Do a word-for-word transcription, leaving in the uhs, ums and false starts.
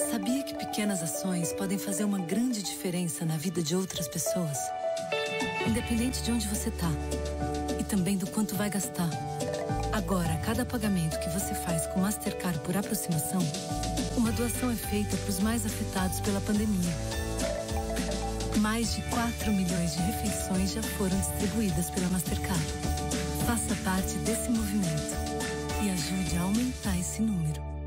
Sabia que pequenas ações podem fazer uma grande diferença na vida de outras pessoas? Independente de onde você está e também do quanto vai gastar. Agora, cada pagamento que você faz com Mastercard por aproximação, uma doação é feita para os mais afetados pela pandemia. Mais de quatro milhões de refeições já foram distribuídas pela Mastercard. Faça parte desse movimento e ajude a aumentar esse número.